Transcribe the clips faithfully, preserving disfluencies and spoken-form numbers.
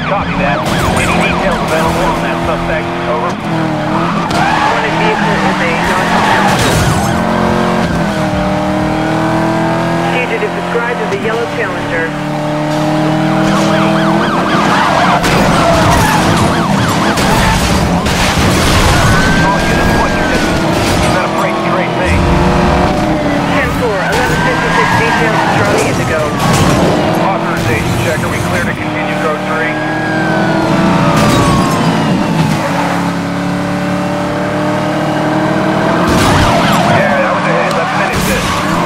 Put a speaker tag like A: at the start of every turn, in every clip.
A: Copy that. Any details available on that suspect? Over.
B: Wanted vehicle is a non-Challenger. Fugitive described as a yellow Challenger.
A: All units, what's your distance? You're not afraid to trade me.
B: ten four, eleven fifty-six details, Charlie Indigo.
A: Authorization check. Are we clear to continue code three? Yeah, that was ahead. Let's finish this.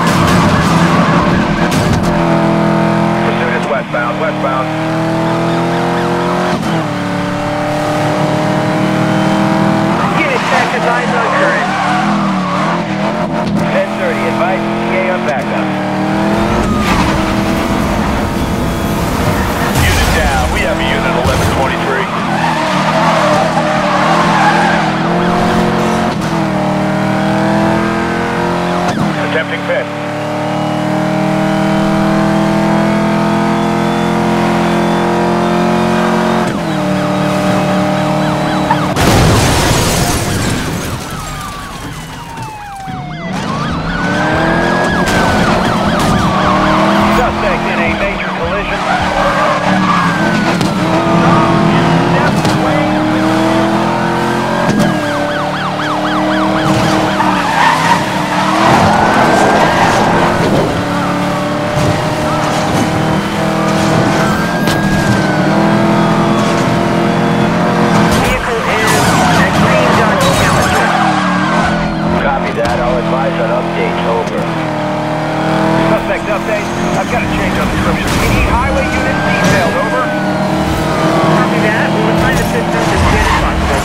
A: Pursuit is westbound, westbound.
B: Unit check, advise on current.
A: ten thirty, advise E T A on backup. Unit down. We have a unit eleven twenty-three. Attempting pit. Suspect in a major collision.
B: Vehicle is a green Dodge Challenger.
A: Copy that. I'll advise on updates. Over. Suspect update. I've got a change on description. We need highway unit detailed. Over.
B: Copy that. We'll assign assistance as soon as possible.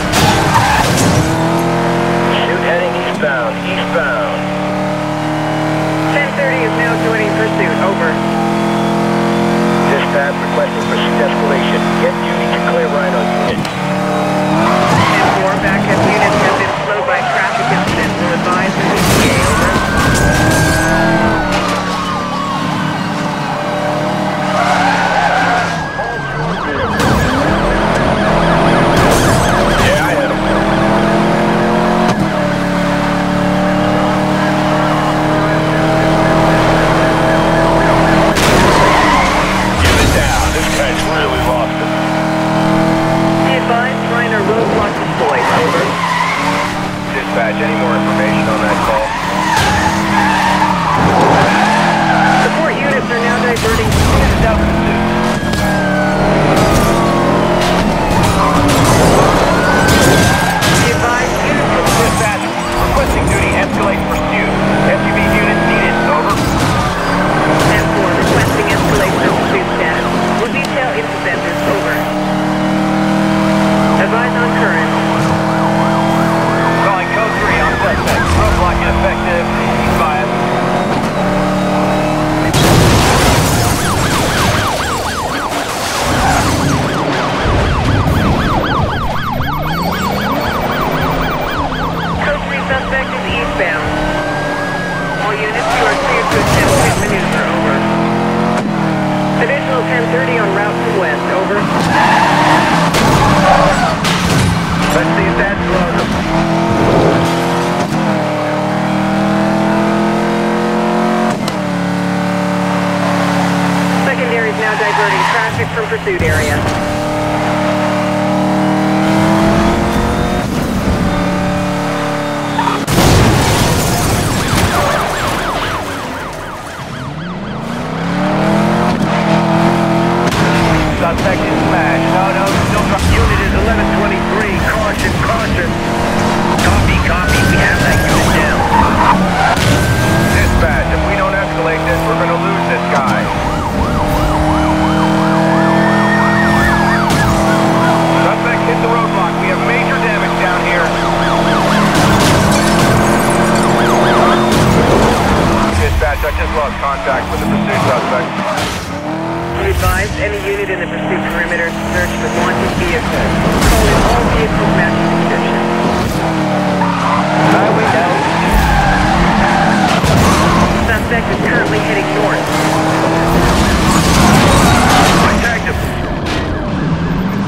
A: Shoot heading eastbound. Eastbound.
B: ten thirty is now joining pursuit. Over.
A: Dispatch requesting pursuit escalation. Get duty to clear Rhino unit.
B: ten four, backup units have been slowed by traffic incident. Will advise the E T A. Over.
A: Yeah, I hit him. Unit down. This guy's really lost it.
B: Be advised, Reiner roadblock deployed. Over.
A: Dispatch, any more information on that call?
B: Support units are now diverting.
A: Unit down pursuit.
B: Be advised, units will
A: Dispatch, requesting duty escalate pursuit. S U V unit needed. Over.
B: ten four, requesting escalation of pursuit status. Will detail interceptors. Over. Advise on current.
A: Calling code three on suspect. Roadblock ineffective. Five.
B: Code three suspect is eastbound. All units, you are cleared to attempt pit maneuver. Over. Additional ten thirty on route to west. Over.
A: Let's see if that slows them.
B: Secondary is now diverting traffic from pursuit area.
A: Suspect is smashed. No, no, still drop. Unit is eleven twenty-three. Caution, caution. Copy, copy. We have that unit down. Dispatch, if we don't escalate this, we're gonna lose this guy. Suspect hit the roadblock. We have major damage down here. Dispatch, I just lost contact with the pursuit suspect.
B: Be advised, any unit in the pursuit perimeter to search for wanted vehicles. Call in all vehicles matching description.
A: Highway down.
B: Suspect is currently heading north.
A: I tagged him.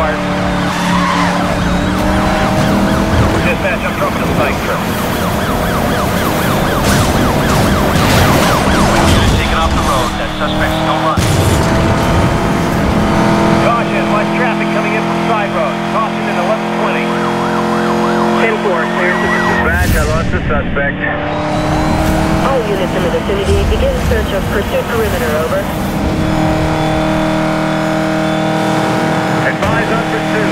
A: required. Dispatch, I'm dropping a spike through.
C: Unit taken off the road. That suspect's still running.
A: Caution, much traffic coming in from side roads. Caution in eleven twenty.
B: ten four, clear to the
A: Dispatch, I lost the suspect.
B: All units in the vicinity, begin search of pursuit perimeter, over.
A: Advise on pursuit.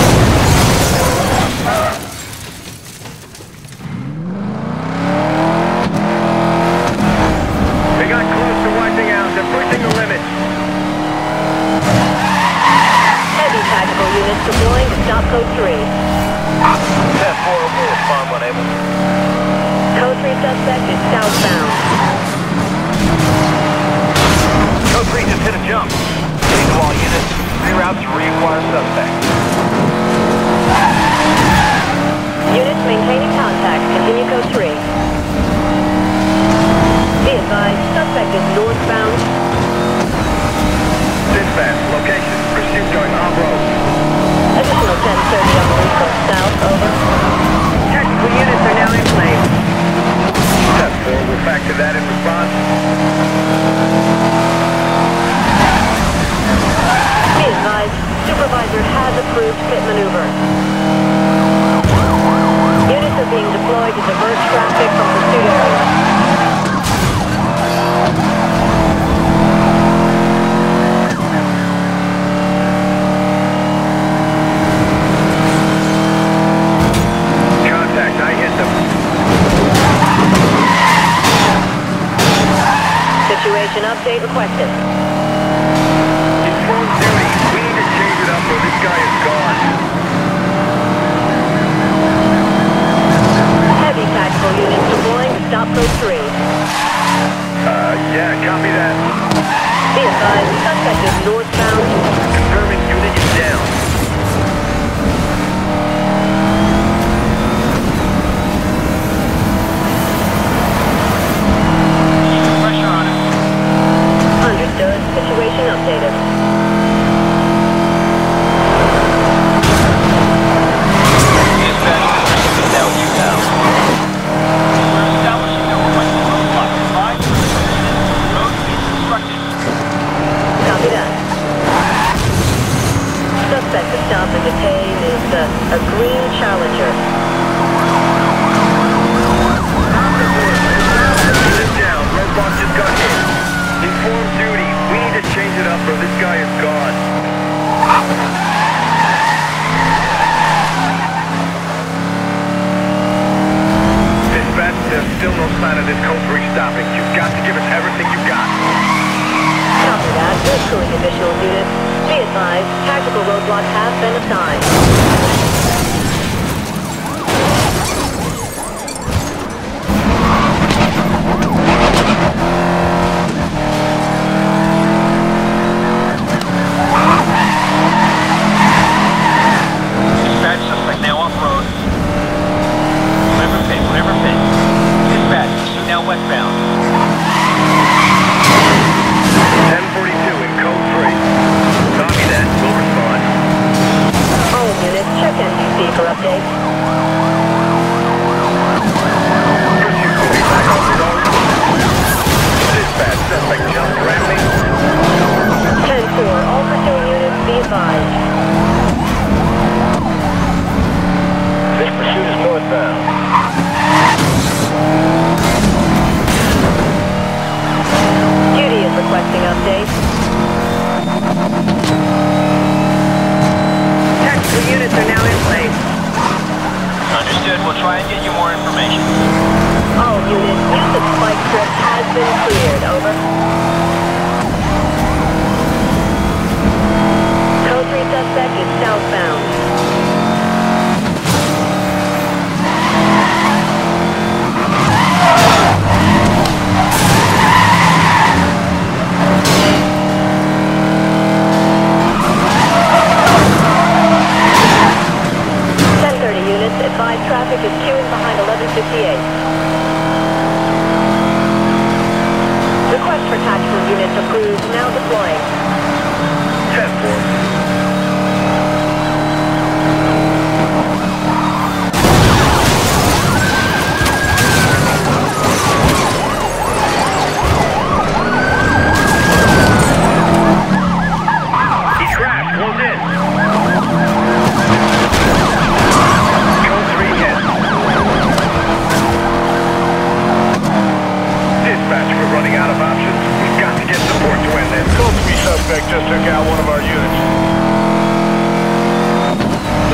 A: We got close to wiping out. They're pushing the limit.
B: Heavy tactical units deploying to stop code three.
A: ten four will respond when able.
B: Code three suspect is southbound.
A: Code three just hit a jump. Please to all units. Reroute to reacquire suspect.
B: Units maintaining contact. Continue code three. Be advised, suspect is northbound.
A: Dispatch, location, pursuit going off-road.
B: Additional ten thirty on the East Coast south, over. Tactical units are now in place.
A: ten four, we'll factor that in response.
B: Be advised, supervisor has approved pit maneuver. Units are being deployed to divert traffic from pursuit area.
A: Contact, I hit them.
B: Situation update requested.
A: Inform duty. We need to change it up or this guy is gone.
B: Heavy tactical units deploying to stop code three.
A: Uh, yeah, copy that.
B: Be advised, suspect is northbound.
A: Confirming unit is down.
C: Keep the pressure on him.
B: Understood. Situation updated.
C: Dispatch, this is now you down. We're establishing that we're going to roadblock. Five road is constructed.
B: Copy that. Suspect to stop and detain is uh, a green Challenger.
A: Unit down. Roadblock just got hit. Inform duty. We need to change it up or this guy is gone. Dispatch, there's still no sign of this code three stopping. You've got to give us everything you've got.
B: Copy that. We're pursuing additional units. Be advised, tactical roadblock has been assigned.
C: Dispatch, suspect now off-road. Whatever fit, whatever fit. Dispatch, pursuit now westbound.
A: ten forty-two in code three. Copy that. We'll respond.
B: All units, check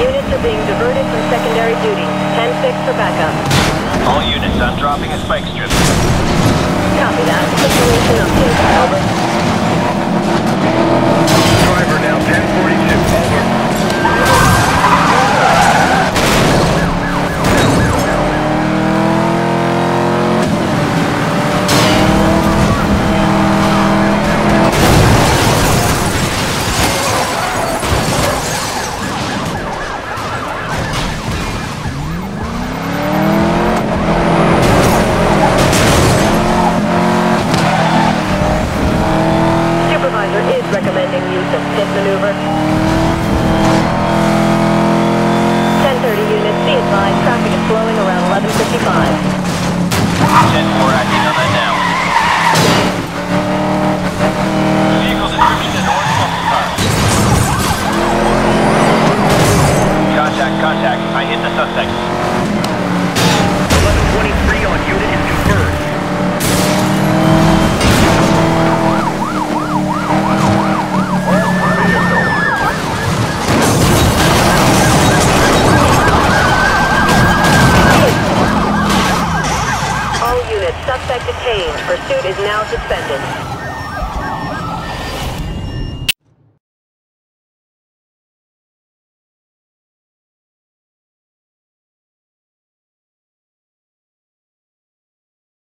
B: Units are being diverted from secondary duty. ten six for backup.
C: All units, I'm dropping a spike strip.
B: Copy that. Situation update. Over.
A: Driver now ten forty-two. Over.
B: Recommending use of pit maneuver. ten thirty units, be advised, traffic is flowing around eleven fifty-five.
C: ten four acting on that now.